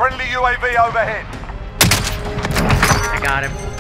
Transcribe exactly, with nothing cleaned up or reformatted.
Friendly U A V overhead. I got him.